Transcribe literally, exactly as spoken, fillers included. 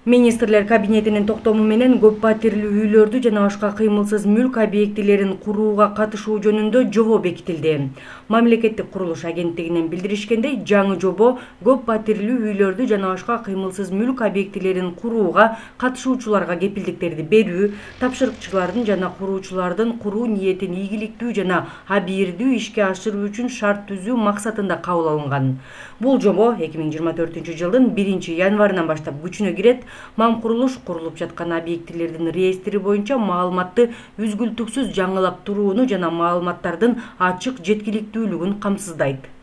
Министрлер кабинетинин токтому менен көп батирлүү үйлөрдү жана башка кыймылсыз мүлк объектилерин курууга катышуу жөнүндө жобо бекитилди. Мамлекеттик курулуш агенттигинен билдиришкендей, жаңы жобо көп батирлүү үйлөрдү жана башка кыймылсыз мүлк объектилерин курууга катышуучуларга кепилдиктерди берүү, тапшырыкчылардын жана куруучулардын куруу ниетин ийгиликтүү жана абийирдүү ишке ашыруу үчүн шарт түзүү максатында кабыл алынган. Бул жобо эки миң жыйырма төртүнчү жылдын биринчи январынан баштап күчүнө кирет. Мамкурулуш курулуп жаткан объектилердин реестри боюнча маалыматты үзгүлтүксүз жаңылап турууну жана маалыматтардын ачык жеткиликтүүлүгүн камсыздайт.